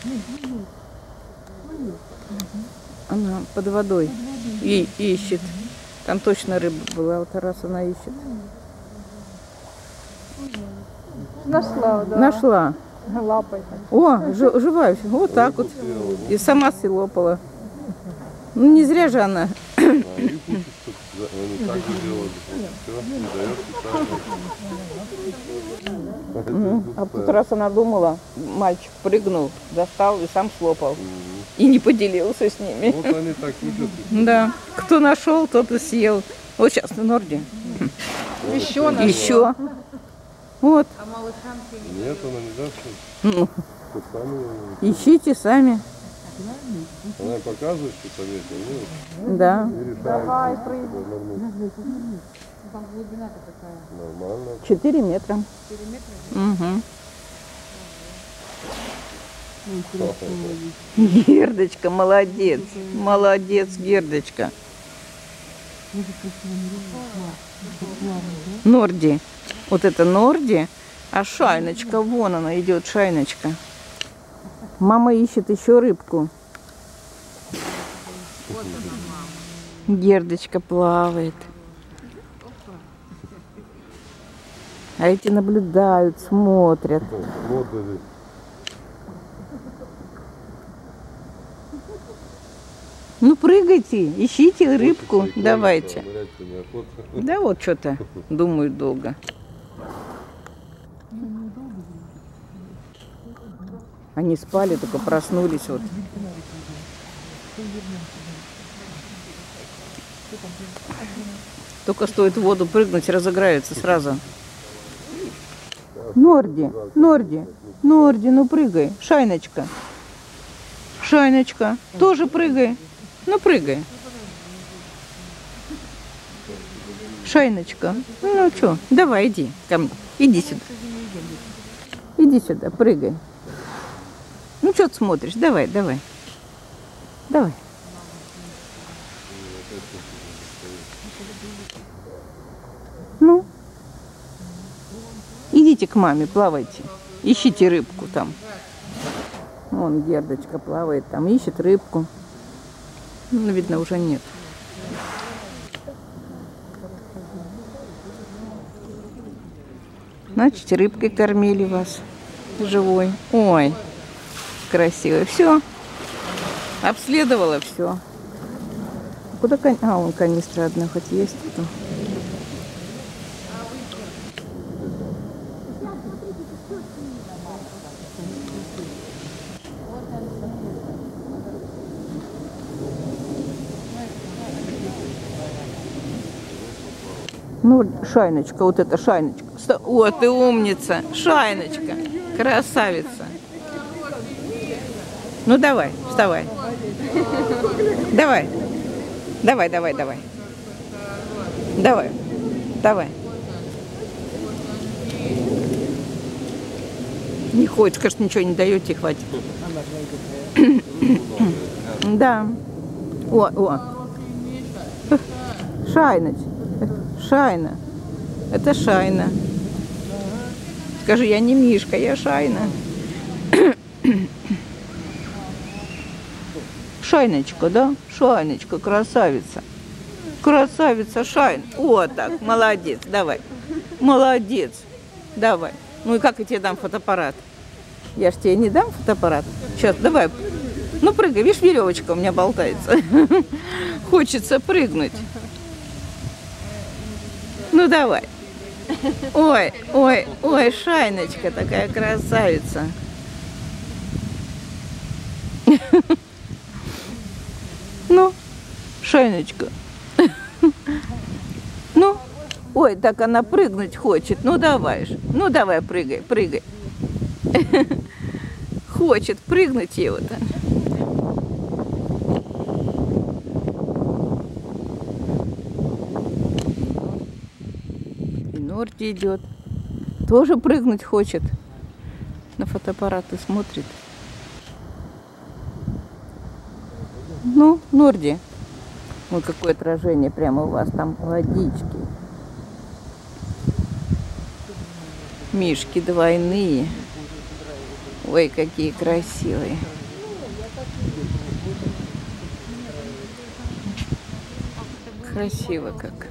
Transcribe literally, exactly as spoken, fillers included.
Она под водой и ищет. Там точно рыба была, вот раз она ищет. Нашла, да. Нашла. Лапой. О, ж, живая. Вот так вот. И сама слопала. Ну не зря же она. Ну, а тут раз она думала, мальчик прыгнул, достал и сам слопал. И не поделился с ними. Вот они так учат. Да. Кто нашел, тот и съел. Вот сейчас на Норде. Еще нашла. Еще. Вот. Нет, она не даст. Ну, Тут сами ищите сами. она показывает, что там есть, они Да. не решают. Давай, прыгай. Там глубина-то какая? Нормально. Четыре метра. четыре метра? Угу. Гердочка, молодец. Молодец, Гердочка. Норди. Вот это Норди. А Шайночка, вон она идет, Шайночка. Мама ищет еще рыбку. Гердочка плавает. А эти наблюдают, смотрят. Вот даже. Ну прыгайте, ищите рыбку, Хочется, давайте. а нырять-то неохота. Да вот что-то думают долго. Они спали, только проснулись вот. Только стоит в воду прыгнуть, разыграются сразу. Норди, Норди, Норди, ну прыгай. Шайночка. Шайночка, тоже прыгай. Ну прыгай. Шайночка. Ну что, давай, иди ко мне. Иди сюда. Иди сюда, прыгай. Ну что ты смотришь? Давай, давай. Давай. Ну. Идите к маме, плавайте. Ищите рыбку там. Вон Гердочка плавает там, ищет рыбку. Ну, видно, уже нет. Значит, рыбкой кормили вас живой. Ой, красиво. Все. Обследовала все. Куда кон... А, вон канистра одна хоть есть. Тут. Ну, Шайночка, вот это Шайночка. О, ты умница. Шайночка. Красавица. Ну, давай, вставай. Давай. Давай, давай, давай. Давай. Давай. Не хочет, скажет, ничего не даете, хватит. Да. О, о. Шайноч. Шайна. Это Шайна. Скажи, я не Мишка, я Шайна. Шайночка, да? Шайночка, красавица. Красавица, Шайн. Вот так, молодец, давай. Молодец. Давай. Ну и как я тебе дам фотоаппарат? Я ж тебе не дам фотоаппарат. Сейчас, давай. Ну прыгай, видишь, веревочка у меня болтается. Хочется прыгнуть. Ну давай. Ой, ой, ой, Шайночка такая красавица. Ну, Шайночка. Ну, ой, так она прыгнуть хочет. Ну давай же. Ну давай, прыгай, прыгай. Хочет прыгнуть его-то. И Норди идет. Тоже прыгнуть хочет. На фотоаппарат и смотрит. Ну, Норди. Вот какое отражение прямо у вас там водички. Мишки двойные. Ой, какие красивые. Красиво как.